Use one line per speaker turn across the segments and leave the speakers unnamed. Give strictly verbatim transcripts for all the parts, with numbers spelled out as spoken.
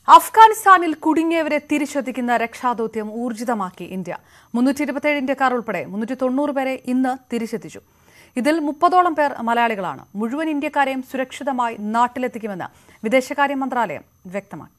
അഫ്ഗാനിസ്ഥാനിൽ കുടുങ്ങിയവരെ തിരിച്ചെത്തിക്കുന്ന രക്ഷാദൌത്യം ഊർജിതമാക്കി ഇന്ത്യ. മുന്നൂറ്റി ഇരുപത്തിയേഴ് ഇന്ത്യക്കാർ ഉൾപ്പെടെ മുന്നൂറ്റി തൊണ്ണൂറ് പേരെ ഇന്ന് തിരിച്ചെത്തിച്ചു. ഇതിൽ മുപ്പതോളം പേർ മലയാളികളാണ്. മുഴുവൻ ഇന്ത്യക്കാരെയും സുരക്ഷിതമായി നാട്ടിലെത്തിക്കുമെന്ന് വിദേശകാര്യ മന്ത്രാലയം വ്യക്തമാക്കി.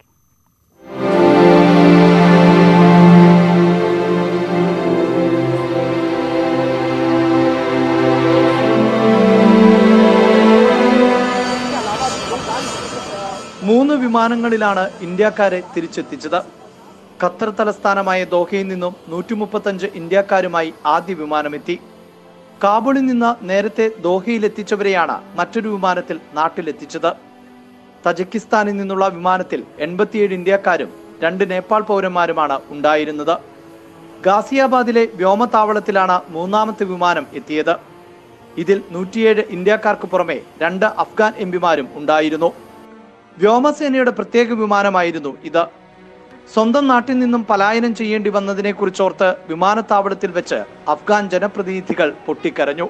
മൂന്ന് വിമാനങ്ങളിലാണ് ഇന്ത്യക്കാരെ തിരിച്ചെത്തിച്ചത്. ഖത്തർ തലസ്ഥാനമായ ദോഹയിൽ നിന്നും നൂറ്റി മുപ്പത്തഞ്ച് ഇന്ത്യക്കാരുമായി ആദ്യ വിമാനമെത്തി. കാബൂളിൽ നിന്ന് നേരത്തെ ദോഹയിൽ എത്തിച്ചവരെയാണ് മറ്റൊരു വിമാനത്തിൽ നാട്ടിലെത്തിച്ചത്. തജിക്കിസ്ഥാനിൽ നിന്നുള്ള വിമാനത്തിൽ എൺപത്തിയേഴ് ഇന്ത്യക്കാരും രണ്ട് നേപ്പാൾ പൗരന്മാരുമാണ് ഉണ്ടായിരുന്നത്. ഗാസിയാബാദിലെ വ്യോമതാവളത്തിലാണ് മൂന്നാമത്തെ വിമാനം എത്തിയത്. ഇതിൽ നൂറ്റിയേഴ് ഇന്ത്യക്കാർക്ക് പുറമെ രണ്ട് അഫ്ഗാൻ എംപിമാരും ഉണ്ടായിരുന്നു. വ്യോമസേനയുടെ പ്രത്യേക വിമാനമായിരുന്നു ഇത്. സ്വന്തം നാട്ടിൽ നിന്നും പലായനം ചെയ്യേണ്ടി വന്നതിനെ കുറിച്ചോർത്ത് വിമാനത്താവളത്തിൽ വെച്ച് അഫ്ഗാൻ ജനപ്രതിനിധികൾ പൊട്ടിക്കരഞ്ഞു.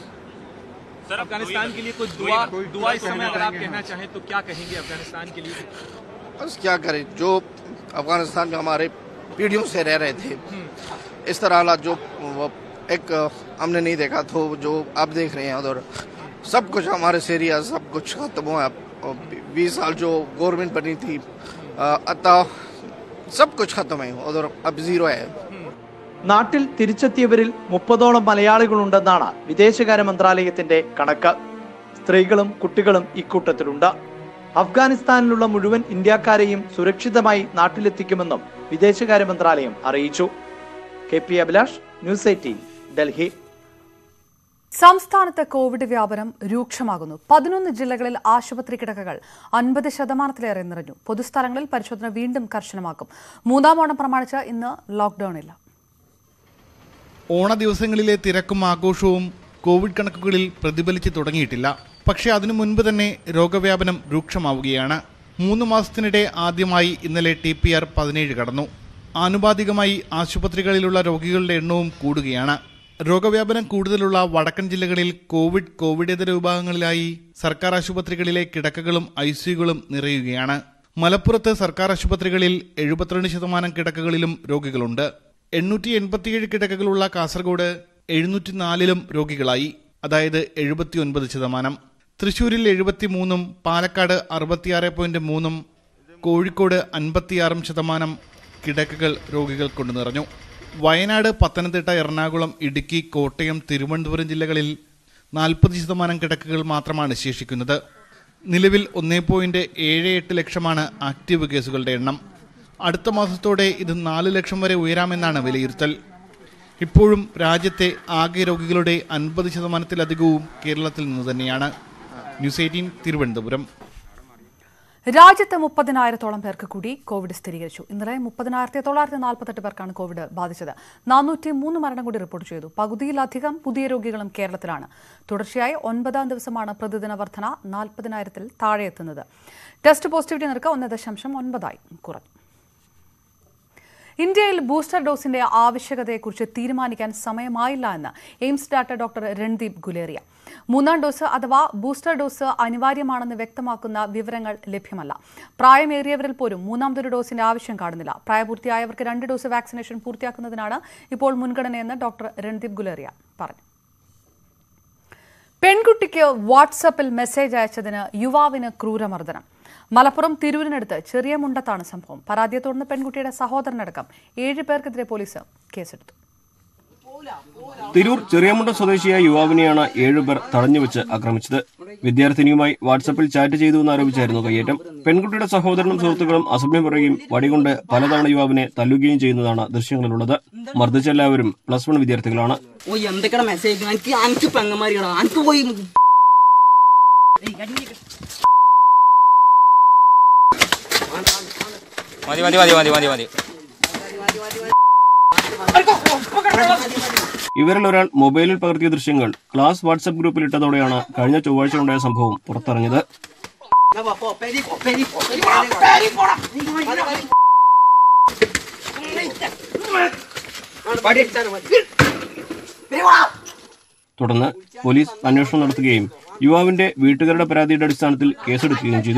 अफगानिस्तान में हमारे पीढ़ियों से रह रहे थे, इस तरह हालात जो एक हमने नहीं देखा तो जो आप देख रहे हैं उधर सब कुछ हमारे से एरिया सब कुछ खत्म हुआ. बीस साल जो गवर्नमेंट बनी थी अतः सब कुछ खत्म है उधर अब जीरो है.
നാട്ടിൽ തിരിച്ചെത്തിയവരിൽ മുപ്പതോളം മലയാളികളുണ്ടെന്നാണ് വിദേശകാര്യ മന്ത്രാലയത്തിന്റെ കണക്ക്. സ്ത്രീകളും കുട്ടികളും ഇക്കൂട്ടത്തിലുണ്ട്. അഫ്ഗാനിസ്ഥാനിലുള്ള മുഴുവൻ ഇന്ത്യക്കാരെയും സുരക്ഷിതമായി നാട്ടിലെത്തിക്കുമെന്നും വിദേശകാര്യ മന്ത്രാലയം അറിയിച്ചു. K P Abhilash, news eighteen, Delhi.
സംസ്ഥാനത്ത് കോവിഡ് വ്യാപനം രൂക്ഷമാകുന്നു. പതിനൊന്ന് ജില്ലകളിൽ ആശുപത്രി കിടക്കകൾ അൻപത് ശതമാനത്തിലേറെ നിറഞ്ഞു. പൊതുസ്ഥലങ്ങളിൽ പരിശോധന വീണ്ടും കർശനമാക്കും. മൂന്നാം ഓണം പ്രമാണിച്ച് ഇന്ന് ലോക്ക്ഡൌൺ ഇല്ല.
ഓണ ദിവസങ്ങളിലെ തിരക്കും ആഘോഷവും കോവിഡ് കണക്കുകളിൽ പ്രതിഫലിച്ചു തുടങ്ങിയിട്ടില്ല. പക്ഷേ അതിനു മുൻപ് തന്നെ രോഗവ്യാപനം രൂക്ഷമാവുകയാണ്. മൂന്ന് മാസത്തിനിടെ ആദ്യമായി ഇന്നലെ ടി പി ആർ പതിനേഴ് കടന്നു. ആനുപാതികമായി ആശുപത്രികളിലുള്ള രോഗികളുടെ എണ്ണവും കൂടുകയാണ്. രോഗവ്യാപനം കൂടുതലുള്ള വടക്കൻ ജില്ലകളിൽ കോവിഡ് കോവിഡേതര വിഭാഗങ്ങളിലായി സർക്കാർ ആശുപത്രികളിലെ കിടക്കകളും ഐസിയുകളും നിറയുകയാണ്. മലപ്പുറത്ത് സർക്കാർ ആശുപത്രികളിൽ എഴുപത്തിരണ്ട് ശതമാനം കിടക്കകളിലും രോഗികളുണ്ട്. എണ്ണൂറ്റി എൺപത്തിയേഴ് കിടക്കകളുള്ള കാസർഗോഡ് എഴുന്നൂറ്റി നാലിലും രോഗികളായി, അതായത് എഴുപത്തി ഒൻപത് ശതമാനം. തൃശൂരിൽ എഴുപത്തി മൂന്നും പാലക്കാട് അറുപത്തിയാറ് പോയിന്റ് മൂന്നും കോഴിക്കോട് അൻപത്തിയാറും ശതമാനം കിടക്കകൾ രോഗികൾ കൊണ്ട് നിറഞ്ഞു. വയനാട്, പത്തനംതിട്ട, എറണാകുളം, ഇടുക്കി, കോട്ടയം, തിരുവനന്തപുരം ജില്ലകളിൽ നാൽപ്പത് ശതമാനം കിടക്കകൾ മാത്രമാണ് ശേഷിക്കുന്നത്. നിലവിൽ ഒന്നേ പോയിന്റ് ഏഴ് എട്ട് ലക്ഷമാണ് ആക്റ്റീവ് കേസുകളുടെ എണ്ണം. അടുത്ത മാസത്തോടെ ഇത് നാല് ലക്ഷം വരെ ഉയരാമെന്നാണ് വിലയിരുത്തൽ. ഇപ്പോഴും രാജ്യത്തെ ആകെ രോഗികളുടെ അൻപത് ശതമാനത്തിലധികവും കേരളത്തിൽ നിന്ന് തന്നെയാണ്. News eighteen, Thiruvananthapuram.
രാജ്യത്ത് മുപ്പതിനായിരത്തോളം പേർക്ക് കൂടി കോവിഡ് സ്ഥിരീകരിച്ചു. ഇന്നലെ മുപ്പതിനായിരത്തി തൊള്ളായിരത്തി നാൽപ്പത്തെട്ട് പേർക്കാണ് കോവിഡ് ബാധിച്ചത്. നാനൂറ്റി മൂന്ന് മരണം കൂടി റിപ്പോർട്ട് ചെയ്തു. പകുതിയിലധികം പുതിയ രോഗികളും കേരളത്തിലാണ്. തുടർച്ചയായി ഒൻപതാം ദിവസമാണ് പ്രതിദിന വർധന നാൽപ്പതിനായിരത്തിൽ താഴെയെത്തുന്നത്. ടെസ്റ്റ് പോസിറ്റിവിറ്റി നിരക്ക് ഒന്ന് ദശാംശം ഒൻപതായി കുറഞ്ഞു. ഇന്ത്യയിൽ ബൂസ്റ്റർ ഡോസിന്റെ ആവശ്യകതയെക്കുറിച്ച് തീരുമാനിക്കാൻ സമയമായില്ല എന്ന് AIIMS director doctor Randeep Guleria. മൂന്നാം ഡോസ് അഥവാ ബൂസ്റ്റർ ഡോസ് അനിവാര്യമാണെന്ന് വ്യക്തമാക്കുന്ന വിവരങ്ങൾ ലഭ്യമല്ല. പ്രായമേറിയവരിൽ പോലും മൂന്നാമതൊരു ഡോസിന്റെ ആവശ്യം കാണുന്നില്ല. പ്രായപൂർത്തിയായവർക്ക് രണ്ട് ഡോസ് വാക്സിനേഷൻ പൂർത്തിയാക്കുന്നതിനാണ് ഇപ്പോൾ മുൻഗണനയെന്ന് ഡോക്ടർ രൺദീപ് ഗുലേറിയ പറഞ്ഞു. പെൺകുട്ടിക്ക് വാട്സാപ്പിൽ മെസ്സേജ് അയച്ചതിന് യുവാവിന് ക്രൂരമർദ്ദനം. മലപ്പുറം തിരൂരിനടുത്ത് ചെറിയ മുണ്ടത്താണ് സംഭവം. പരാതിയെ തുടർന്ന് പെൺകുട്ടിയുടെ സഹോദരനടക്കം ഏഴ് പേർക്കെതിരെ പോലീസ് കേസെടുത്തു.
തിരൂർ ചെറിയമുണ്ട സ്വദേശിയായ യുവാവിനെയാണ് ഏഴുപേർ തടഞ്ഞുവെച്ച് ആക്രമിച്ചത്. വിദ്യാർത്ഥിനിയുമായി വാട്സാപ്പിൽ ചാറ്റ് ചെയ്തു എന്നാരോപിച്ചായിരുന്നു കയ്യേറ്റം. പെൺകുട്ടിയുടെ സഹോദരനും സുഹൃത്തുക്കളും അസഭ്യം പറയുകയും വടികൊണ്ട് പലതവണ യുവാവിനെ തല്ലുകയും ചെയ്യുന്നതാണ് ദൃശ്യങ്ങളിലുള്ളത്. മർദ്ദിച്ച എല്ലാവരും പ്ലസ് വൺ വിദ്യാർത്ഥികളാണ്. ഇവരിൽ ഒരാൾ മൊബൈലിൽ പകർത്തിയ ദൃശ്യങ്ങൾ ക്ലാസ് വാട്സ്ആപ്പ് ഗ്രൂപ്പിൽ ഇട്ടതോടെയാണ് കഴിഞ്ഞ ചൊവ്വാഴ്ച ഉണ്ടായ സംഭവം പുറത്തറിഞ്ഞത്. തുടർന്ന് പോലീസ് അന്വേഷണം നടത്തുകയും യുവാവിന്റെ വീട്ടുകാരുടെ പരാതിയുടെ അടിസ്ഥാനത്തിൽ കേസെടുക്കുകയും ചെയ്തു.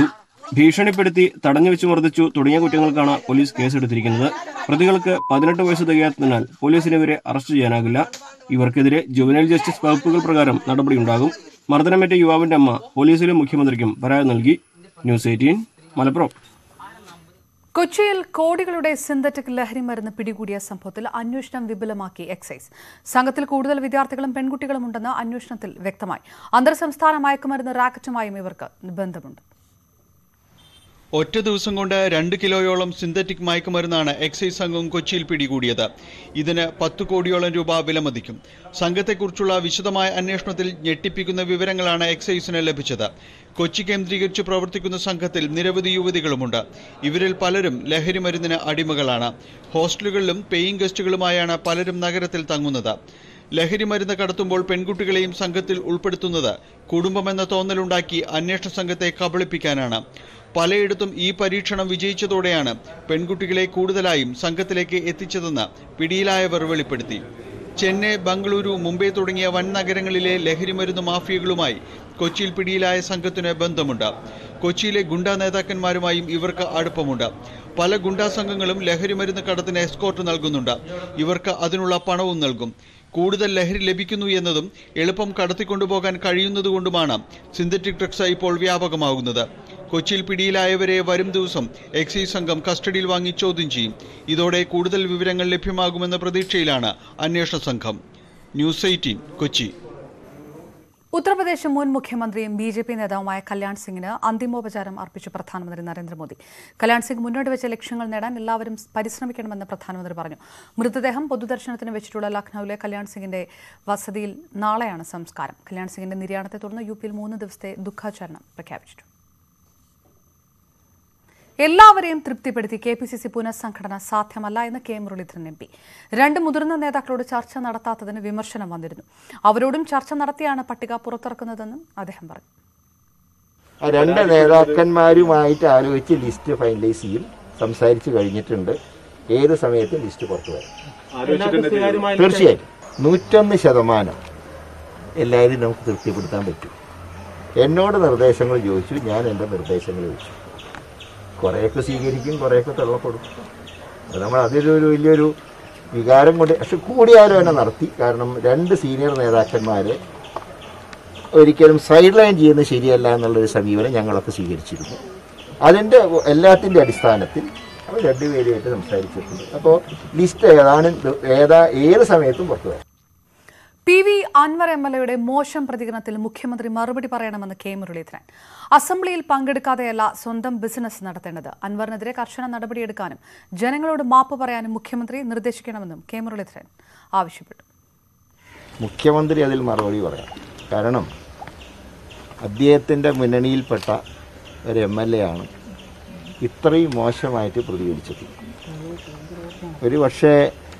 ഭീഷണിപ്പെടുത്തി തടഞ്ഞുവെച്ച് മർദ്ദിച്ചു തുടങ്ങിയ കുറ്റങ്ങൾക്കാണ് പോലീസ് കേസെടുത്തിരിക്കുന്നത്. പ്രതികൾക്ക് പതിനെട്ട് വയസ്സ് തികയാത്തതിനാൽ പോലീസിനെതിരെ അറസ്റ്റ് ചെയ്യാനാകില്ല. ഇവർക്കെതിരെ ജുവനൈൽ ജസ്റ്റിസ് വകുപ്പുകൾ പ്രകാരം നടപടിയുണ്ടാകും. മർദ്ദനമേറ്റ യുവാവിന്റെ അമ്മ പോലീസിലും മുഖ്യമന്ത്രിക്കും പരാതി നൽകി. News eighteen Malappuram.
കൊച്ചിയിൽ കോടികളുടെ സിന്തറ്റിക് ലഹരി മരുന്ന് പിടികൂടിയ സംഭവത്തിൽ അന്വേഷണം വിപുലമാക്കി എക്സൈസ്. സംഘത്തിൽ കൂടുതൽ വിദ്യാർത്ഥികളും പെൺകുട്ടികളും ഉണ്ടെന്ന് അന്വേഷണത്തിൽ വ്യക്തമായി. അന്തർ സംസ്ഥാന മയക്കുമരുന്ന് റാക്കറ്റുമായും ഇവർക്ക് ബന്ധമുണ്ട്.
ഒറ്റ ദിവസം കൊണ്ട് രണ്ട് കിലോയോളം സിന്തറ്റിക് മയക്കുമരുന്നാണ് എക്സൈസ് സംഘം കൊച്ചിയിൽ പിടികൂടിയത്. ഇതിന് പത്ത് കോടിയോളം രൂപ വിലമതിക്കും. സംഘത്തെക്കുറിച്ചുള്ള വിശദമായ അന്വേഷണത്തിൽ ഞെട്ടിപ്പിക്കുന്ന വിവരങ്ങളാണ് എക്സൈസിന് ലഭിച്ചത്. കൊച്ചി കേന്ദ്രീകരിച്ച് പ്രവർത്തിക്കുന്ന സംഘത്തിൽ നിരവധി യുവതികളുമുണ്ട്. ഇവരിൽ പലരും ലഹരി മരുന്നിന് അടിമകളാണ്. ഹോസ്റ്റലുകളിലും പേയിങ് ഗസ്റ്റുകളുമായാണ് പലരും നഗരത്തിൽ തങ്ങുന്നത്. ലഹരി മരുന്ന് കടത്തുമ്പോൾ പെൺകുട്ടികളെയും സംഘത്തിൽ ഉൾപ്പെടുത്തുന്നത് കുടുംബമെന്ന തോന്നലുണ്ടാക്കി അന്വേഷണ സംഘത്തെ കബളിപ്പിക്കാനാണ്. പലയിടത്തും ഈ പരീക്ഷണം വിജയിച്ചതോടെയാണ് പെൺകുട്ടികളെ കൂടുതലായും സംഘത്തിലേക്ക് എത്തിച്ചതെന്ന് പിടിയിലായവർ വെളിപ്പെടുത്തി. ചെന്നൈ, ബംഗളൂരു, മുംബൈ തുടങ്ങിയ വൻ നഗരങ്ങളിലെ ലഹരിമരുന്ന് മാഫിയകളുമായി കൊച്ചിയിൽ പിടിയിലായ സംഘത്തിന് ബന്ധമുണ്ട്. കൊച്ചിയിലെ ഗുണ്ടാ നേതാക്കന്മാരുമായും ഇവർക്ക് അടുപ്പമുണ്ട്. പല ഗുണ്ടാ സംഘങ്ങളും ലഹരിമരുന്ന് കടത്തിന് എസ്കോർട്ട് നൽകുന്നുണ്ട്. ഇവർക്ക് അതിനുള്ള പണവും നൽകും. കൂടുതൽ ലഹരി ലഭിക്കുന്നു എന്നതും എളുപ്പം കടത്തിക്കൊണ്ടുപോകാൻ കഴിയുന്നതുകൊണ്ടുമാണ് സിന്തറ്റിക് ഡ്രഗ്സ് ഇപ്പോൾ വ്യാപകമാകുന്നത്. കൊച്ചിയിൽ പിടിയിലായവരെ വരും ദിവസം എക്സൈസ് സംഘം കസ്റ്റഡിയിൽ വാങ്ങി ചോദ്യം ചെയ്യും. ഇതോടെ കൂടുതൽ വിവരങ്ങൾ ലഭ്യമാകുമെന്ന പ്രതീക്ഷയിലാണ് അന്വേഷണ സംഘം. News eighteen Kochi.
ഉത്തർപ്രദേശ് മുൻ മുഖ്യമന്ത്രിയും ബി ജെ പി നേതാവുമായ കല്യാൺ സിംഗിന് അന്തിമോപചാരം അർപ്പിച്ചു പ്രധാനമന്ത്രി നരേന്ദ്രമോദി. കല്യാൺ സിംഗ് മുന്നോട്ട് വെച്ച ലക്ഷ്യങ്ങൾ നേടാൻ എല്ലാവരും പരിശ്രമിക്കണമെന്ന് പ്രധാനമന്ത്രി പറഞ്ഞു. മൃതദേഹം പൊതുദർശനത്തിന് വെച്ചിട്ടുള്ള ലക്നൌവിലെ കല്യാൺ സിംഗിന്റെ വസതിയിൽ നാളെയാണ് സംസ്കാരം. കല്യാൺ സിംഗിന്റെ നിര്യാണത്തെ തുടർന്ന് യു പിയിൽ മൂന്ന് ദിവസത്തെ ദുഃഖാചരണം പ്രഖ്യാപിച്ചിട്ടുണ്ട്. എല്ലാവരെയും തൃപ്തിപ്പെടുത്തി കെ പി സി സി പുനഃസംഘടന സാധ്യമല്ല എന്ന് കെ മുരളീധരൻ എം പി. രണ്ട് മുതിർന്ന നേതാക്കളോട് ചർച്ച നടത്താത്തതിന് വിമർശനം വന്നിരുന്നു. അവരോടും ചർച്ച നടത്തിയാണ് പട്ടിക പുറത്തിറക്കുന്നതെന്നും അദ്ദേഹം പറഞ്ഞു.
രണ്ട് നേതാക്കന്മാരുമായിട്ട് ആലോചിച്ച് ലിസ്റ്റ് ഫൈനലൈസ് ചെയ്യും. സംസാരിച്ചു കഴിഞ്ഞിട്ടുണ്ട്. ഏത് സമയത്തും ലിസ്റ്റ് പുറത്തു വരും. തീർച്ചയായും നൂറ്റൊന്ന് ശതമാനം എല്ലാവരും നമുക്ക് തൃപ്തിപ്പെടുത്താൻ പറ്റും. എന്നോട് നിർദ്ദേശങ്ങൾ ചോദിച്ചു, ഞാൻ എൻ്റെ നിർദ്ദേശങ്ങൾ ചോദിച്ചു. കുറേയൊക്കെ സ്വീകരിക്കും, കുറേയൊക്കെ തള്ളപ്പെടും. അത് നമ്മൾ അതിലൊരു വലിയൊരു വികാരം കൊണ്ട് പക്ഷെ കൂടിയാലോചന നടത്തി. കാരണം രണ്ട് സീനിയർ നേതാക്കന്മാരെ ഒരിക്കലും സൈഡ് ലൈൻ ചെയ്യുന്നത് ശരിയല്ല എന്നുള്ളൊരു സമീപനം ഞങ്ങളൊക്കെ സ്വീകരിച്ചിരുന്നു. അതിൻ്റെ എല്ലാത്തിൻ്റെ അടിസ്ഥാനത്തിൽ അവർ രണ്ടുപേരുമായിട്ട് സംസാരിച്ചിട്ടുണ്ട്. അപ്പോൾ ലിസ്റ്റ് ഏതാണ് ഏതാ ഏത് സമയത്തും പുറത്തു വരാം.
P V Anvar M L എയുടെ മോശം പ്രതികരണത്തിൽ മുഖ്യമന്ത്രി മറുപടി പറയണമെന്ന് കെ മുരളീധരൻ. അസംബ്ലിയിൽ പങ്കെടുക്കാതെയല്ല സ്വന്തം ബിസിനസ് നടത്തേണ്ടത്. അൻവറിനെതിരെ കർശന നടപടിയെടുക്കാനും ജനങ്ങളോട് മാപ്പ് പറയാനും മുഖ്യമന്ത്രി നിർദ്ദേശിക്കണമെന്നും കെ മുരളീധരൻ ആവശ്യപ്പെട്ടു.
മുഖ്യമന്ത്രി അതിൽ മറുപടി പറയാം. കാരണം അദ്ദേഹത്തിൻ്റെ മുന്നണിയിൽപ്പെട്ട ഒരു എം എൽ എ ആണ് ഇത്രയും മോശമായിട്ട് പ്രതികരിച്ചത്. ഒരു പക്ഷേ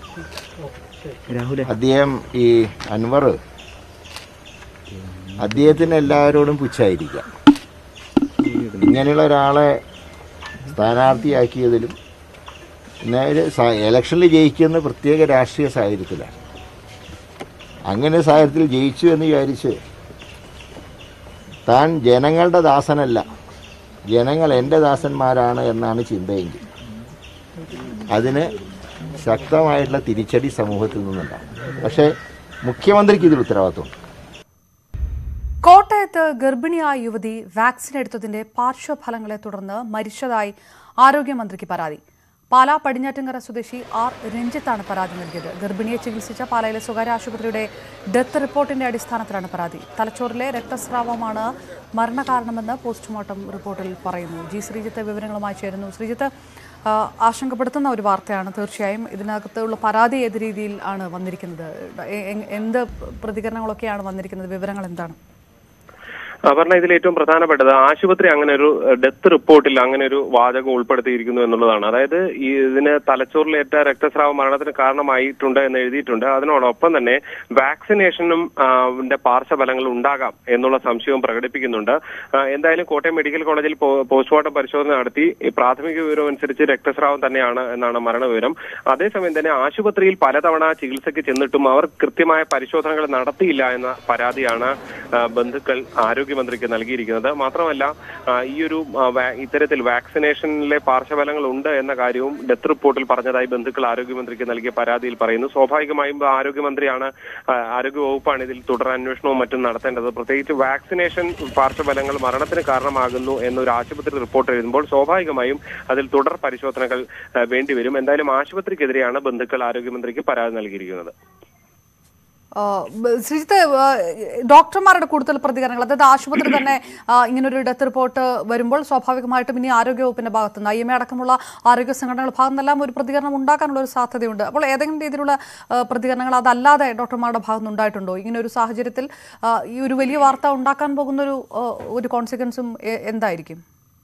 അദ്ദേഹം ഈ അൻവർ അദ്ദേഹത്തിന് എല്ലാവരോടും പുച്ഛായിരിക്കാം. ഇങ്ങനെയുള്ള ഒരാളെ സ്ഥാനാർത്ഥിയാക്കിയതിലും പിന്നെ ഒരു ഇലക്ഷനിൽ ജയിക്കുന്ന പ്രത്യേക രാഷ്ട്രീയ സാഹചര്യത്തിലാണ്. അങ്ങനെ സാഹചര്യത്തിൽ ജയിച്ചു എന്ന് വിചാരിച്ച് താൻ ജനങ്ങളുടെ ദാസനല്ല, ജനങ്ങൾ എൻ്റെ ദാസന്മാരാണ് എന്നാണ് ചിന്തയെങ്കിൽ അതിന് ശക്തമായിട്ടുള്ള തിരിച്ചടി സമൂഹത്തിൽ നിന്നുണ്ടാകും. പക്ഷേ മുഖ്യമന്ത്രിക്ക് ഇതിൽ ഉത്തരവാദിത്വമുണ്ട്.
കോട്ടയത്ത് ഗർഭിണിയായ യുവതി വാക്സിൻ എടുത്തതിന്റെ പാർശ്വഫലങ്ങളെ തുടർന്ന് മരിച്ചതായി ആരോഗ്യമന്ത്രിക്ക് പരാതി. പാലാ പടിഞ്ഞാറ്റിൻകര സ്വദേശി ആർ രഞ്ജിത്താണ് പരാതി നൽകിയത്. ഗർഭിണിയെ ചികിത്സിച്ച പാലായിലെ സ്വകാര്യ ആശുപത്രിയുടെ ഡെത്ത് റിപ്പോർട്ടിന്റെ അടിസ്ഥാനത്തിലാണ് പരാതി. തലച്ചോറിലെ രക്തസ്രാവമാണ് മരണകാരണമെന്ന് പോസ്റ്റ്മോർട്ടം റിപ്പോർട്ടിൽ പറയുന്നു. ജി ശ്രീജിത്ത് വിവരങ്ങളുമായി ചേരുന്നു. ശ്രീജിത്ത്, ആശങ്കപ്പെടുത്തുന്ന ഒരു വാർത്തയാണ് തീർച്ചയായും. ഇതിനകത്തുള്ള പരാതി ഏത് രീതിയിൽ ആണ് വന്നിരിക്കുന്നത്? എന്ത് പ്രതികരണങ്ങളൊക്കെയാണ് വന്നിരിക്കുന്നത്? വിവരങ്ങൾ എന്താണ്?
പറഞ്ഞ ഇതിൽ ഏറ്റവും പ്രധാനപ്പെട്ടത് ആശുപത്രി അങ്ങനെ ഒരു ഡെത്ത് റിപ്പോർട്ടിൽ അങ്ങനെ ഒരു വാചകം ഉൾപ്പെടുത്തിയിരിക്കുന്നു എന്നുള്ളതാണ്. അതായത് ഈ ഇതിന് തലച്ചോറിലേറ്റ രക്തസ്രാവ മരണത്തിന് കാരണമായിട്ടുണ്ട് എന്ന് എഴുതിയിട്ടുണ്ട്. അതിനോടൊപ്പം തന്നെ വാക്സിനേഷനും പാർശ്വഫലങ്ങൾ ഉണ്ടാകാം എന്നുള്ള സംശയവും പ്രകടിപ്പിക്കുന്നുണ്ട്. എന്തായാലും കോട്ടയം മെഡിക്കൽ കോളേജിൽ പോസ്റ്റ്മോർട്ടം പരിശോധന നടത്തി പ്രാഥമിക വിവരം അനുസരിച്ച് രക്തസ്രാവം തന്നെയാണ് എന്നാണ് മരണവിവരം. അതേസമയം തന്നെ ആശുപത്രിയിൽ പലതവണ ചികിത്സയ്ക്ക് ചെന്നിട്ടും അവർ കൃത്യമായ പരിശോധനകൾ നടത്തിയില്ല എന്ന പരാതിയാണ് ബന്ധുക്കൾ ആരോഗ്യ ആരോഗ്യമന്ത്രിക്ക് നൽകിയിരിക്കുന്നത്. മാത്രമല്ല ഈ ഒരു ഇത്തരത്തിൽ വാക്സിനേഷനിലെ പാർശ്വഫലങ്ങൾ ഉണ്ട് എന്ന കാര്യവും ഡെത്ത് റിപ്പോർട്ടിൽ പറഞ്ഞതായി ബന്ധുക്കൾ ആരോഗ്യമന്ത്രിക്ക് നൽകിയ പരാതിയിൽ പറയുന്നു. സ്വാഭാവികമായും ആരോഗ്യമന്ത്രിയാണ് ആരോഗ്യ വകുപ്പാണ് ഇതിൽ തുടരന്വേഷണവും മറ്റും നടത്തേണ്ടത്. പ്രത്യേകിച്ച് വാക്സിനേഷൻ പാർശ്വഫലങ്ങൾ മരണത്തിന് കാരണമാകുന്നു എന്നൊരു ആശുപത്രി റിപ്പോർട്ട് എഴുതുമ്പോൾ സ്വാഭാവികമായും അതിൽ തുടർ പരിശോധനകൾ വേണ്ടിവരും. എന്തായാലും ആശുപത്രിക്കെതിരെയാണ് ബന്ധുക്കൾ ആരോഗ്യമന്ത്രിക്ക് പരാതി നൽകിയിരിക്കുന്നത്.
ശ്രീജിത്ത്, ഡോക്ടർമാരുടെ കൂടുതൽ പ്രതികരണങ്ങൾ, അതായത് ആശുപത്രി തന്നെ ഇങ്ങനൊരു ഡെത്ത് റിപ്പോർട്ട് വരുമ്പോൾ സ്വാഭാവികമായിട്ടും ഇനി ആരോഗ്യവകുപ്പിന്റെ ഭാഗത്തുനിന്ന് ഐ എം എ അടക്കമുള്ള ആരോഗ്യ സംഘടനകളുടെ ഭാഗത്തുനിന്നെല്ലാം ഒരു പ്രതികരണം ഉണ്ടാക്കാനുള്ള ഒരു സാധ്യതയുണ്ട്. അപ്പോൾ ഏതെങ്കിലും രീതിയിലുള്ള പ്രതികരണങ്ങൾ അതല്ലാതെ ഡോക്ടർമാരുടെ ഭാഗത്തുനിന്ന് ഉണ്ടായിട്ടുണ്ടോ? ഇങ്ങനെ ഒരു സാഹചര്യത്തിൽ ഈ ഒരു വലിയ വാർത്ത ഉണ്ടാക്കാൻ പോകുന്ന ഒരു ഒരു കോൺസിക്വൻസും എന്തായിരിക്കും?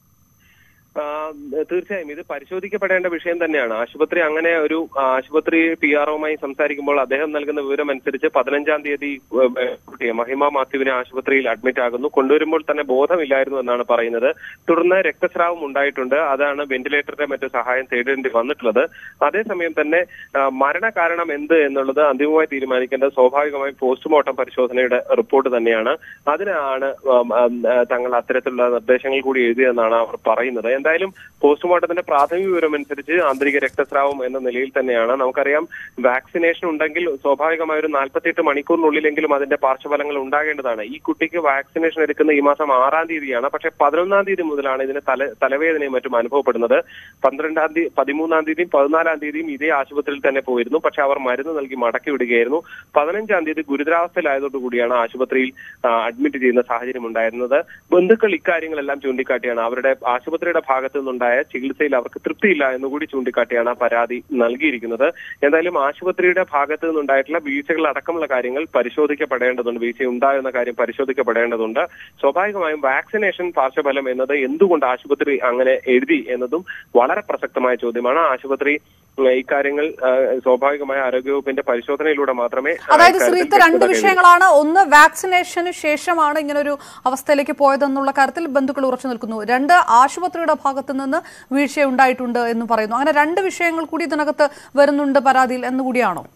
തീർച്ചയായും ഇത് പരിശോധിക്കപ്പെടേണ്ട വിഷയം തന്നെയാണ്. ആശുപത്രി അങ്ങനെ ഒരു ആശുപത്രി പി ആർ ഒമായി സംസാരിക്കുമ്പോൾ അദ്ദേഹം നൽകുന്ന വിവരം അനുസരിച്ച് പതിനഞ്ചാം തീയതി കുട്ടിയെ മഹിമ മാത്യുവിനെ ആശുപത്രിയിൽ അഡ്മിറ്റ് ആകുന്നു. കൊണ്ടുവരുമ്പോൾ തന്നെ ബോധമില്ലായിരുന്നു എന്നാണ് പറയുന്നത്. തുടർന്ന് രക്തസ്രാവം ഉണ്ടായിട്ടുണ്ട്. അതാണ് വെന്റിലേറ്ററിന്റെ മറ്റു സഹായം തേടേണ്ടി വന്നിട്ടുള്ളത്. അതേസമയം തന്നെ മരണകാരണം എന്ത് എന്നുള്ളത് അന്തിമമായി തീരുമാനിക്കേണ്ടത് സ്വാഭാവികമായും പോസ്റ്റ്മോർട്ടം പരിശോധനയുടെ റിപ്പോർട്ട് തന്നെയാണ്. അതിനാണ് തങ്ങൾ അത്തരത്തിലുള്ള നിർദ്ദേശങ്ങൾ കൂടി എഴുതിയതെന്നാണ് അവർ പറയുന്നത്. എന്തായാലും പോസ്റ്റ്മോർട്ടത്തിന്റെ പ്രാഥമിക വിവരം അനുസരിച്ച് ആന്തരിക രക്തസ്രാവം എന്ന നിലയിൽ തന്നെയാണ്. നമുക്കറിയാം വാക്സിനേഷൻ ഉണ്ടെങ്കിൽ സ്വാഭാവികമായ ഒരു നാൽപ്പത്തിയെട്ട് മണിക്കൂറിനുള്ളിലെങ്കിലും അതിന്റെ പാർശ്വഫലങ്ങൾ ഉണ്ടാകേണ്ടതാണ്. ഈ കുട്ടിക്ക് വാക്സിനേഷൻ എടുക്കുന്ന ഈ മാസം ആറാം തീയതിയാണ്. പക്ഷെ പതിനൊന്നാം തീയതി മുതലാണ് ഇതിന് തല തലവേദനയും മറ്റും അനുഭവപ്പെടുന്നത്. പന്ത്രണ്ടാം തീയതി പതിമൂന്നാം തീയതിയും പതിനാലാം തീയതിയും ഇതേ ആശുപത്രിയിൽ തന്നെ പോയിരുന്നു. പക്ഷെ അവർ മരുന്ന് നൽകി മടക്കി വിടുകയായിരുന്നു. പതിനഞ്ചാം തീയതി ഗുരുതരാവസ്ഥയിലായതോടുകൂടിയാണ് ആശുപത്രിയിൽ അഡ്മിറ്റ് ചെയ്യുന്ന സാഹചര്യം ഉണ്ടായിരുന്നത്. ബന്ധുക്കൾ ഇക്കാര്യങ്ങളെല്ലാം ചൂണ്ടിക്കാട്ടിയാണ് അവരുടെ ആശുപത്രിയുടെ ഭാഗത്തു നിന്നുണ്ടായ ചികിത്സയിൽ അവർക്ക് തൃപ്തിയില്ല എന്നുകൂടി ചൂണ്ടിക്കാട്ടിയാണ് പരാതി നൽകിയിരിക്കുന്നത്. എന്തായാലും ആശുപത്രിയുടെ ഭാഗത്തു നിന്നുണ്ടായിട്ടുള്ള വീഴ്ചകൾ അടക്കമുള്ള കാര്യങ്ങൾ പരിശോധിക്കപ്പെടേണ്ടതുണ്ട്. വീഴ്ച ഉണ്ടാകുന്ന കാര്യം പരിശോധിക്കപ്പെടേണ്ടതുണ്ട്. സ്വാഭാവികമായും വാക്സിനേഷൻ പാർശ്വഫലം എന്നത് എന്തുകൊണ്ട് ആശുപത്രി അങ്ങനെ എഴുതി എന്നതും വളരെ പ്രസക്തമായ ചോദ്യമാണ്. ആശുപത്രി ഇക്കാര്യങ്ങൾ സ്വാഭാവികമായ ആരോഗ്യവകുപ്പിന്റെ പരിശോധനയിലൂടെ മാത്രമേ.
അതായത് ശ്രീജിത്ത്, രണ്ട് വിഷയങ്ങളാണ്. ഒന്ന്, വാക്സിനേഷന് ശേഷമാണ് ഇങ്ങനൊരു അവസ്ഥയിലേക്ക് പോയതെന്നുള്ള കാര്യത്തിൽ ബന്ധുക്കൾ ഉറച്ചു നിൽക്കുന്നു. രണ്ട്, ആശുപത്രിയുടെ ഭാഗത്തു നിന്ന് വീഴ്ച ഉണ്ടായിട്ടുണ്ട് എന്ന് പറയുന്നു. അങ്ങനെ രണ്ട് വിഷയങ്ങൾ കൂടി ഇതിനകത്ത് വരുന്നുണ്ട് പരാതിയിൽ എന്നുകൂടിയാണോ?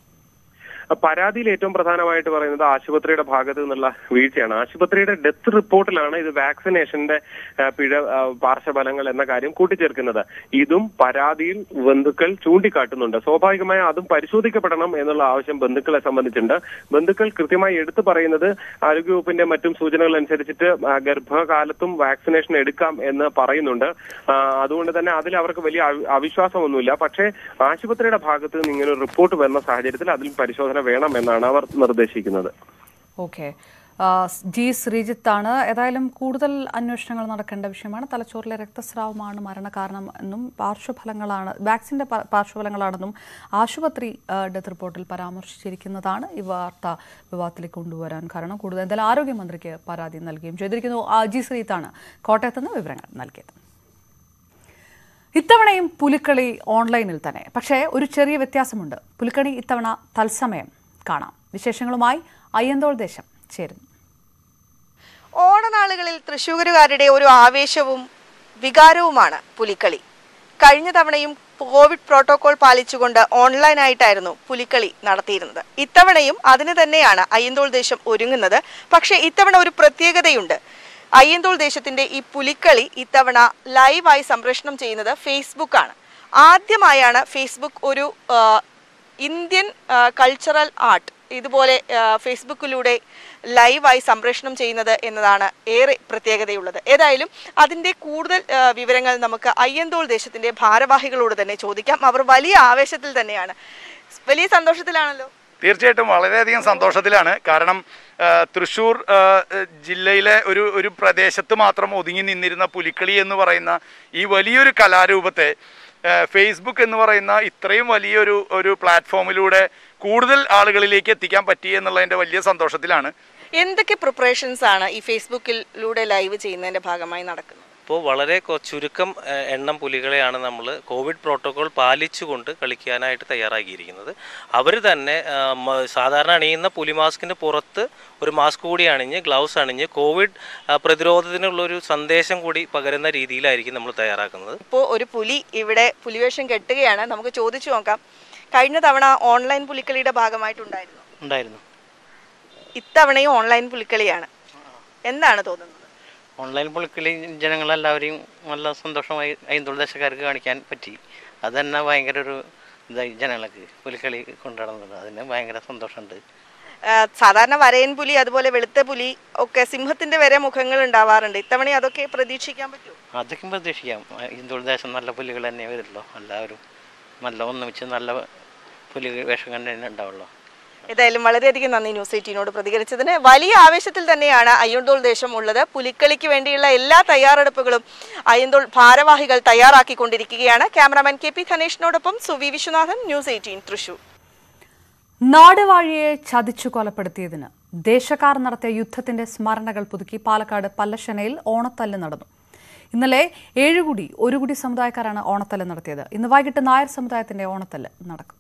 പരാതിയിൽ ഏറ്റവും പ്രധാനമായിട്ട് പറയുന്നത് ആശുപത്രിയുടെ ഭാഗത്തു നിന്നുള്ള വീഴ്ചയാണ്. ആശുപത്രിയുടെ ഡെത്ത് റിപ്പോർട്ടിലാണ് ഇത് വാക്സിനേഷന്റെ പിഴ പാർശ്വഫലങ്ങൾ എന്ന കാര്യം കൂട്ടിച്ചേർക്കുന്നത്. ഇതും പരാതിയിൽ ബന്ധുക്കൾ ചൂണ്ടിക്കാട്ടുന്നുണ്ട്. സ്വാഭാവികമായി അതും പരിശോധിക്കപ്പെടണം എന്നുള്ള ആവശ്യം ബന്ധുക്കളെ സംബന്ധിച്ചുണ്ട്. ബന്ധുക്കൾ കൃത്യമായി എടുത്തു പറയുന്നത് ആരോഗ്യവകുപ്പിന്റെ മറ്റും സൂചനകൾ അനുസരിച്ചിട്ട് ഗർഭകാലത്തും വാക്സിനേഷൻ എടുക്കാം എന്ന് പറയുന്നുണ്ട്. അതുകൊണ്ട് തന്നെ അതിൽ അവർക്ക് വലിയ അവിശ്വാസമൊന്നുമില്ല. പക്ഷേ ആശുപത്രിയുടെ ഭാഗത്ത് നിന്ന് ഇങ്ങനെ ഒരു റിപ്പോർട്ട് വരുന്ന സാഹചര്യത്തിൽ അതിൽ പരിശോധന വേണം എന്നാണ് അവർ നിർദ്ദേശിക്കുന്നത്.
ഓക്കെ, ജി ശ്രീജിത്താണ്. ഏതായാലും കൂടുതൽ അന്വേഷണങ്ങൾ നടക്കേണ്ട വിഷയമാണ്. തലച്ചോറിലെ രക്തസ്രാവമാണ് മരണകാരണം എന്നും പാർശ്വഫലങ്ങളാണ് വാക്സിന്റെ പാർശ്വഫലങ്ങളാണെന്നും ആശുപത്രി ഡെത്ത് റിപ്പോർട്ടിൽ പരാമർശിച്ചിരിക്കുന്നതാണ് ഈ വാർത്ത വിവാദത്തിലേക്ക് കൊണ്ടുവരാൻ കാരണം. കൂടുതൽ എന്തായാലും ആരോഗ്യമന്ത്രിക്ക് പരാതി നൽകുകയും ചെയ്തിരിക്കുന്നു. ജി ശ്രീജിത്താണ് കോട്ടയത്ത് നിന്ന് വിവരങ്ങൾ നൽകിയത്. ഇത്തവണയും പുലിക്കളി ഓൺലൈനിൽ തന്നെ. പക്ഷേ ഒരു ചെറിയ വ്യത്യാസമുണ്ട്. പുലിക്കളി ഇത്തവണ തത്സമയം കാണാം. വിശേഷങ്ങളുമായി അയ്യന്തോൾ ദേശം ചേരുന്നു.
ഓണനാളുകളിൽ തൃശ്ശൂരുകാരുടെ ഒരു ആവേശവും വികാരവുമാണ് പുലിക്കളി. കഴിഞ്ഞ തവണയും കോവിഡ് പ്രോട്ടോകോൾ പാലിച്ചുകൊണ്ട് ഓൺലൈനായിട്ടായിരുന്നു പുലിക്കളി നടത്തിയിരുന്നത്. ഇത്തവണയും അതിന് തന്നെയാണ് അയ്യന്തോൾ ദേശം ഒരുങ്ങുന്നത്. പക്ഷേ ഇത്തവണ ഒരു പ്രത്യേകതയുണ്ട്. അയ്യന്തോൾ ദേശത്തിന്റെ ഈ പുലിക്കളി ഇത്തവണ ലൈവായി സംപ്രേഷണം ചെയ്യുന്നത് ഫേസ്ബുക്കാണ്. ആദ്യമായാണ് ഫേസ്ബുക്ക് ഒരു ഇന്ത്യൻ കൾച്ചറൽ ആർട്ട് ഇതുപോലെ ഫേസ്ബുക്കിലൂടെ ലൈവായി സംപ്രേഷണം ചെയ്യുന്നത് എന്നതാണ് ഏറെ പ്രത്യേകതയുള്ളത്. ഏതായാലും അതിൻ്റെ കൂടുതൽ വിവരങ്ങൾ നമുക്ക് അയ്യന്തോൾ ദേശത്തിന്റെ ഭാരവാഹികളോട് തന്നെ ചോദിക്കാം. അവർ വലിയ ആവേശത്തിൽ തന്നെയാണ്. വലിയ സന്തോഷത്തിലാണല്ലോ?
തീർച്ചയായിട്ടും വളരെയധികം സന്തോഷത്തിലാണ്. കാരണം തൃശ്ശൂർ ജില്ലയിലെ ഒരു ഒരു പ്രദേശത്ത് മാത്രം ഒതുങ്ങി നിന്നിരുന്ന പുലിക്കളി എന്ന് പറയുന്ന ഈ വലിയൊരു കലാരൂപത്തെ ഫേസ്ബുക്ക് എന്ന് പറയുന്ന ഇത്രയും വലിയൊരു ഒരു പ്ലാറ്റ്ഫോമിലൂടെ കൂടുതൽ ആളുകളിലേക്ക് എത്തിക്കാൻ പറ്റി എന്നുള്ളതിൻ്റെ വലിയ സന്തോഷത്തിലാണ്.
എന്തൊക്കെ പ്രിപ്പറേഷൻസ് ആണ് ഈ ഫേസ്ബുക്കിലൂടെ ലൈവ് ചെയ്യുന്നതിൻ്റെ ഭാഗമായി നടക്കുന്നത്?
ഇപ്പോൾ വളരെ ചുരുക്കം എണ്ണം പുലികളെയാണ് നമ്മൾ കോവിഡ് പ്രോട്ടോകോൾ പാലിച്ചുകൊണ്ട് കളിക്കാനായിട്ട് തയ്യാറാക്കിയിരിക്കുന്നത്. അവർ തന്നെ സാധാരണ അണിയുന്ന പുലി മാസ്കിന് പുറത്ത് ഒരു മാസ്ക് കൂടി അണിഞ്ഞ് ഗ്ലൗസ് അണിഞ്ഞ് കോവിഡ് പ്രതിരോധത്തിനുള്ളൊരു സന്ദേശം കൂടി പകരുന്ന രീതിയിലായിരിക്കും നമ്മൾ തയ്യാറാക്കുന്നത്.
ഇപ്പോൾ ഒരു പുലി ഇവിടെ പുലിവേഷം കെട്ടുകയാണ്. നമുക്ക് ചോദിച്ചു നോക്കാം. കഴിഞ്ഞ തവണ ഓൺലൈൻ പുലിക്കളിയുടെ ഭാഗമായിട്ടുണ്ടായിരുന്നു
ഉണ്ടായിരുന്നു
ഇത്തവണയും ഓൺലൈൻ പുലിക്കളിയാണ്. എന്താണ് തോന്നുന്നത്?
ഓൺലൈൻ പുലിക്കളി ജനങ്ങളെല്ലാവരെയും നല്ല സന്തോഷമായി ഐന്തോൾ ദേശക്കാർക്ക് കാണിക്കാൻ പറ്റി. അത് തന്നെ ഭയങ്കര ഒരു ഇതായി ജനങ്ങൾക്ക് പുലിക്കളി കൊണ്ടുനടന്നത്. അതിന് ഭയങ്കര സന്തോഷമുണ്ട്.
സാധാരണ വരയൻ പുലി അതുപോലെ വെളുത്ത പുലി ഒക്കെ സിംഹത്തിന്റെ വരെ മുഖങ്ങൾ ഉണ്ടാവാറുണ്ട്. ഇത്തവണ അതൊക്കെ പ്രതീക്ഷിക്കാൻ പറ്റുമോ?
അതൊക്കെ പ്രതീക്ഷിക്കാം. ഹിന്ദു ദേശം നല്ല പുലികൾ തന്നെ വരുമല്ലോ. എല്ലാവരും നല്ല ഒന്നിച്ച് നല്ല പുലി വേഷം കണ്ടു തന്നെ ഉണ്ടാവുള്ളൂ.
ഏതായാലും വളരെയധികം നന്ദി ന്യൂസ് എയ്റ്റീനോട് പ്രതികരിച്ചതിന്. വലിയ ആവേശത്തിൽ തന്നെയാണ് അയ്യന്തോൾ ദേശം ഉള്ളത്. പുലിക്കളിക്ക് വേണ്ടിയുള്ള എല്ലാ തയ്യാറെടുപ്പുകളും അയ്യന്തോൾ ഭാരവാഹികൾ തയ്യാറാക്കിക്കൊണ്ടിരിക്കുകയാണ്. ക്യാമറാമാൻ കെ പി ധനേഷിനോടൊപ്പം സുവി വിശ്വനാഥൻ, ന്യൂസ് എയ്റ്റീൻ, തൃശൂർ.
നാടുവാഴിയെ ചതിച്ചു കൊലപ്പെടുത്തിയതിന് ദേശക്കാർ നടത്തിയ യുദ്ധത്തിന്റെ സ്മരണകൾ പുതുക്കി പാലക്കാട് പല്ലശ്ശനയിൽ ഓണത്തല്ല് നടന്നു. ഇന്നലെ ഏഴുകുടി ഒരുകുടി സമുദായക്കാരാണ് ഓണത്തല്ല് നടത്തിയത്. ഇന്ന് വൈകിട്ട് നായർ സമുദായത്തിന്റെ ഓണത്തല്ല് നടക്കും.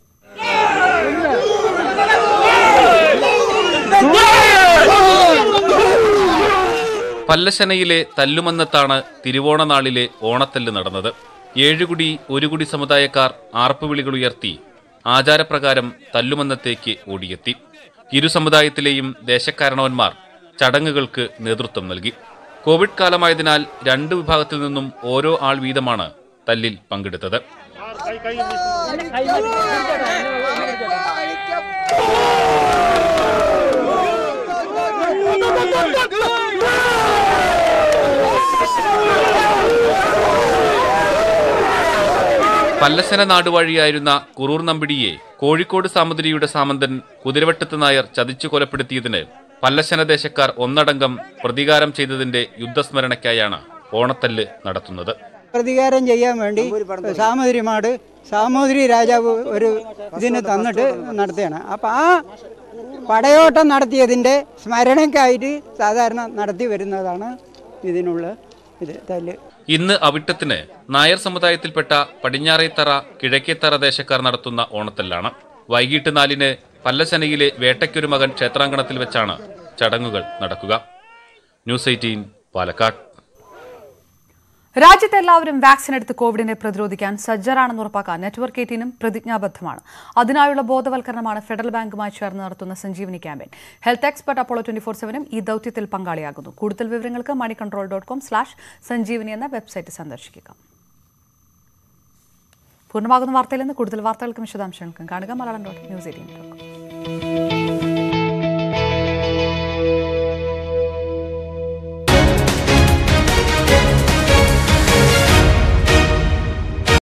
പല്ലശ്ശനയിലെ തല്ലുമന്നത്താണ് തിരുവോണനാളിലെ ഓണത്തല്ല് നടന്നത്. ഏഴുകുടി ഒരുകുടി സമുദായക്കാർ ആർപ്പുവിളികൾ ഉയർത്തി ആചാരപ്രകാരം തല്ലുമന്നത്തേക്ക് ഓടിയെത്തി. ഇരു സമുദായത്തിലെയും ദേശക്കാരണവന്മാർ ചടങ്ങുകൾക്ക് നേതൃത്വം നൽകി. കോവിഡ് കാലമായതിനാൽ രണ്ട് വിഭാഗത്തിൽ നിന്നും ഓരോ ആൾ വീതമാണ് തല്ലിൽ പങ്കെടുത്തത്. പല്ലശ്ശന നാടുവാഴിയായിരുന്ന കുറൂർ നമ്പിടിയെ കോഴിക്കോട് സാമൂതിരിയുടെ സാമന്തൻ കുതിരവട്ടത്ത് നായർ ചതിച്ചു കൊലപ്പെടുത്തിയതിന് പല്ലശ്ശന ദേശക്കാർ ഒന്നടങ്കം പ്രതികാരം ചെയ്തതിന്റെ യുദ്ധസ്മരണയ്ക്കായാണ് ഓണത്തല്ല് നടത്തുന്നത്.
പ്രതികാരം ചെയ്യാൻ വേണ്ടി സാമൂതിരിമാട് സാമൂതിരി രാജാവ് ഒരു ഇതിന് തന്നിട്ട് നടത്തിയാണ്. അപ്പം ആ പടയോട്ടം നടത്തിയതിൻ്റെ സ്മരണയ്ക്കായിട്ട് സാധാരണ നടത്തി വരുന്നതാണ് ഇതിനുള്ള ഇത് തല്ല്.
ഇന്ന് അവിട്ടത്തിന് നായർ സമുദായത്തിൽപ്പെട്ട പടിഞ്ഞാറേത്തറ കിഴക്കേത്തറ ദേശക്കാർ നടത്തുന്ന ഓണത്തല്ലാണ്. വൈകിട്ട് നാലിന് പല്ലശ്ശനയിലെ വേട്ടയ്ക്കൊരു മകൻ ക്ഷേത്രാങ്കണത്തിൽ വെച്ചാണ് ചടങ്ങുകൾ നടക്കുക. News eighteen, Palakkad.
രാജ്യത്തെ എല്ലാവരും വാക്സിൻ എടുത്ത് കോവിഡിനെ പ്രതിരോധിക്കാൻ സജ്ജരാണെന്ന് ഉറപ്പാക്കാൻ നെറ്റ്വർക്ക് എയ്റ്റീനും പ്രതിജ്ഞാബദ്ധമാണ്. അതിനായുള്ള ബോധവൽക്കരണമാണ് ഫെഡറൽ ബാങ്കുമായി ചേർന്ന് നടത്തുന്ന Sanjeevani campaign. Health expert Apollo twenty four സെവനും ഈ ദൌത്യത്തിൽ പങ്കാളിയാകുന്നു. കൂടുതൽ വിവരങ്ങൾക്ക് Moneycontrol dot com slash Sanjeevani എന്ന വെബ്സൈറ്റ് സന്ദർശിക്കുക. പൂർണ്ണമാകുന്ന വാർത്തയിൽ നിന്ന് കൂടുതൽ വാർത്തകൾക്കും വിശദാംശങ്ങൾക്കും കാണുക Malayalam dot news eighteen dot com.